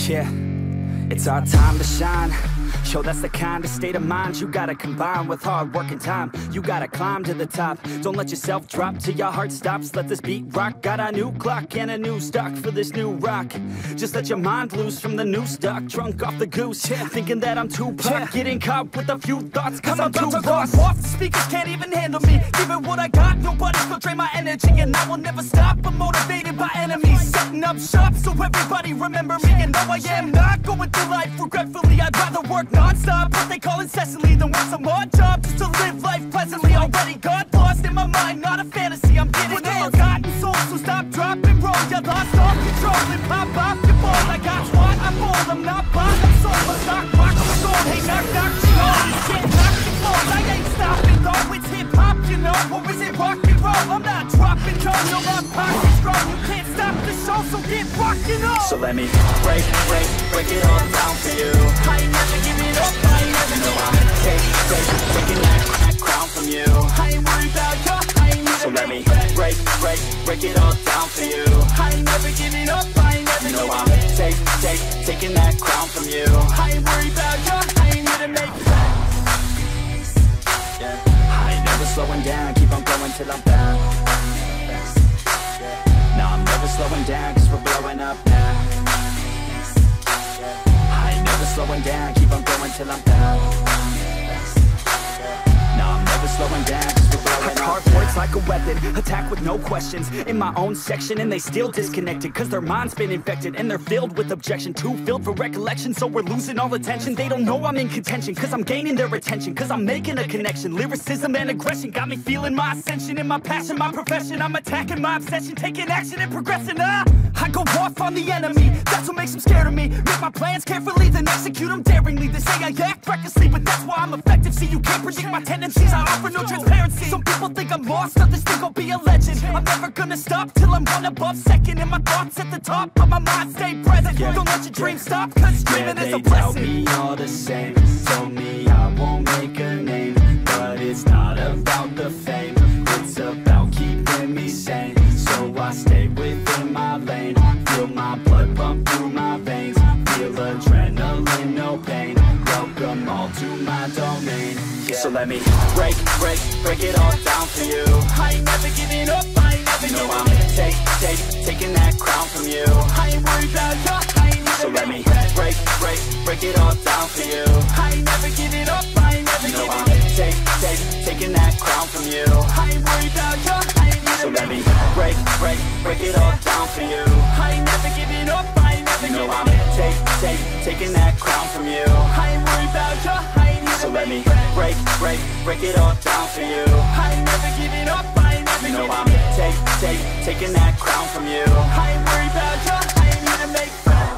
Yeah, it's our time to shine. Yo, that's the kind of state of mind you gotta combine with hard work and time. You gotta climb to the top. Don't let yourself drop till your heart stops. Let this beat rock. Got a new clock and a new stock for this new rock. Just let your mind loose from the new stock. Drunk off the goose, yeah. Thinking that I'm too pop. Getting caught with a few thoughts cause I'm too lost. Off the speakers can't even handle me. Giving what I got, nobody's gonna drain my energy. And I will never stop, I'm motivated by enemies. Setting up shop so everybody remember me. And no, I am not going through life regretfully. I'd rather work non-stop, what they call incessantly, than work some odd job just to live life pleasantly. Already got lost in my mind, not a fantasy, I'm getting with all forgotten souls, so stop, drop, and roll. You lost all control and pop off your ball. I got what I'm bold, I'm not bought, I'm sold. My stock, rock, I'm sold. Hey, knock, knock, she on this shit, knock your clothes. I ain't stopping though, it's hip-hop, you know. Or is it rock and roll? I'm not dropping, no, my pocket's strong. You can't stop the show, so get rockin' on. So let me break it all down for you. I ain't never giving up, I ain't never know I'm taking that crown from you. I ain't worried about you, I ain't never. So let me break it all down for you. I ain't never giving up, I ain't never know I'm taking that crown from you. I ain't worried about you, I ain't here to make friends. Yeah. I ain't never slowing down, keep on going till I'm down. No, I'm never slowing down, cause we're blowing up now. I ain't never slowing down, keep on going till I'm down. No, I'm never slowing down, cause we're blowing up. Hard work's like a weapon, attack with no questions. In my own section and they still disconnected, cause their mind's been infected and they're filled with objection. Too filled for recollection, so we're losing all attention. They don't know I'm in contention, cause I'm gaining their attention. Cause I'm making a connection, lyricism and aggression got me feeling my ascension. In my passion, my profession, I'm attacking my obsession. Taking action and progressing, I go off on the enemy, that's what makes them scared of me. Make my plans carefully, then execute them daringly. They say I act recklessly, but that's why I'm effective. See, you can't predict my tendencies, I offer no transparency. Some people think I'm lost, others think I'll be a legend. I'm never gonna stop till I'm one above second. And my thoughts at the top, but my mind stay present. Don't let your dreams stop, cause dreaming is a blessing. They tell me all the same, told me I won't make a name. But it's not about the fame, it's about keeping me sane. So I stay within my lane, feel my blood pump through my veins. Feel adrenaline, no pain, welcome all to my domain. Yeah. So let me break it all down for you. I ain't never giving up, I ain't never know I'm taking that crown from you. I ain't worried about you, I ain't never. So let me break it all down for you. I ain't never giving up, I ain't never know I'm taking that crown from you. I ain't worried about you, I ain't never. So let me break it all down for you. I ain't never giving up, I ain't never know I'm taking that crown from you. I ain't worried about you, I ain't never. So let me break it all down for you. I ain't never giving up, I ain't never know I'm taking that crown from you. I ain't worried about you, I ain't here to make friends.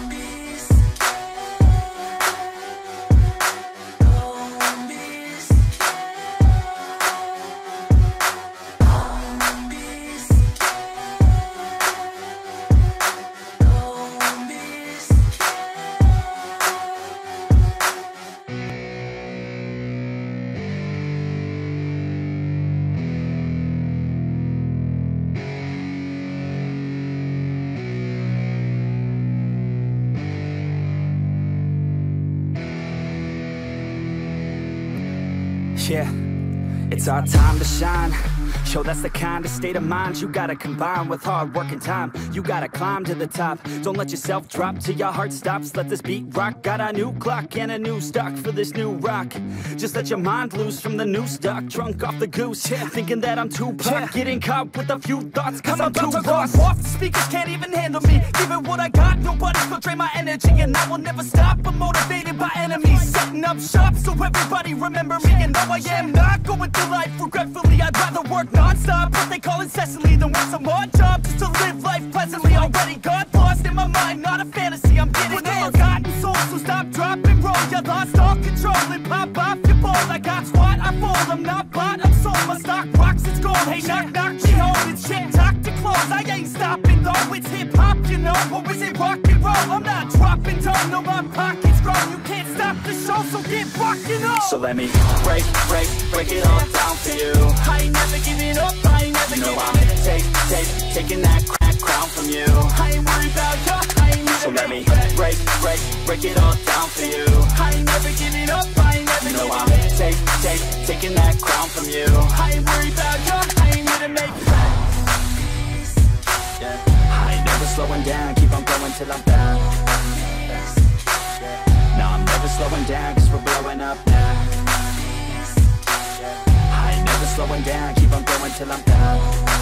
Yeah, it's our time to shine. Yo, that's the kind of state of mind you gotta combine with hard work and time. You gotta climb to the top. Don't let yourself drop till your heart stops. Let this beat rock. Got a new clock and a new stock for this new rock. Just let your mind loose from the new stock. Drunk off the goose, yeah. Thinking that I'm too pop. Getting caught with a few thoughts cause I'm too lost. Off the speakers can't even handle me. Giving what I got, nobody's gonna drain my energy. And I will never stop, I'm motivated by enemies. Setting up shop so everybody remember me. And no, I am not going through life regretfully. I'd rather work non-stop, what they call incessantly, than work some odd job just to live life pleasantly. Already got lost in my mind, not a fantasy, I'm getting with all forgotten souls, so stop, drop, and roll. You lost all control and pop off your ball. I got squat, I fold, I'm not bought, I'm sold. My stock rocks, it's gold. Hey, knock, knock, she home, it's shit, talk to close. I ain't stopping though, it's hip-hop, you know. Or is it rock and roll? I'm not dropping, don't know my pocket's grown. You can't stop the show, so get rockin' on. So let me break it all down for you. I ain't never giving up, I ain't never know I'm taking that crown from you. I ain't worried about you, I ain't never. So let me break it all down for you. I ain't never giving up, I ain't never giving up. Taking that crown from you. I ain't worried about you, I ain't here to make friends. Yeah. I ain't never slowing down, keep on going till I'm down. No, I'm never slowing down, cause we're blowing up now. I ain't never slowing down, keep on going till I'm down.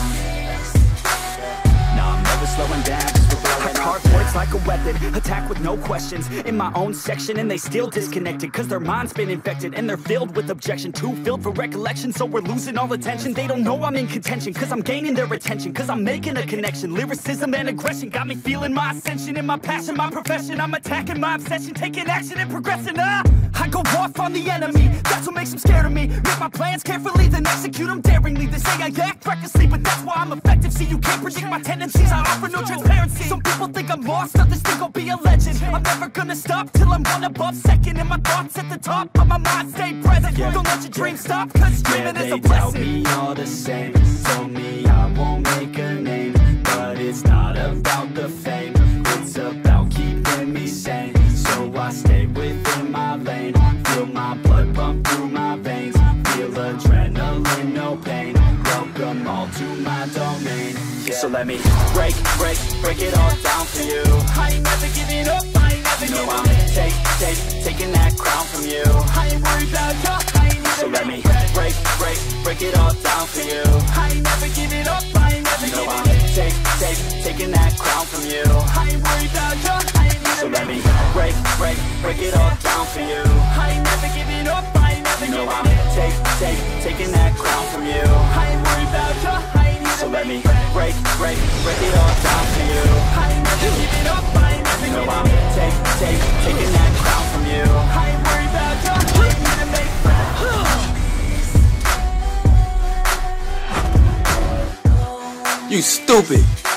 No, I'm never slowing down, cause we're blowing up. I carve words like a weapon, attack with no questions. In my own section and they still disconnected, cause their mind's been infected and they're filled with objection. Too filled for recollection, so we're losing all attention. They don't know I'm in contention, cause I'm gaining their attention, cause I'm making a connection. Lyricism and aggression got me feeling my ascension. In my passion, my profession, I'm attacking my obsession, taking action and progressing. I go off on the enemy, that's what makes them scared of me. Make my plans carefully, then execute them daringly. They say I act recklessly, but that's why I'm effective. See, you can't predict my tendencies, I offer no transparency. Some people think I'm lost, others think I'll be a legend. I'm never gonna stop till I'm one above second. And my thoughts at the top, but my mind stay present. Don't let your dreams stop, cause dreaming is a blessing. They tell me all the same, told me I won't make a name. But it's not about the fame, it's about keeping me sane. So I stay within my lane, feel my blood pump through my veins. Feel adrenaline, no pain, welcome all to my domain. So let me break it all down for you. I ain't never giving up, I ain't never giving up. Taking that crown from you. I ain't worried about you, I ain't never. So let me break it all down for you. I ain't never giving up, I ain't never giving up. Taking that crown from you. I ain't worried about you, I ain't never. So let me break it all down for you. I ain't never giving up, I ain't never giving up. Taking that crown from you. I ain't worried about you, I ain't never. So let me break it all down for you. I ain't never giving up, I ain't never giving up. Taking that crown from you. I ain't worried about you, I ain't gonna make friends. You stupid.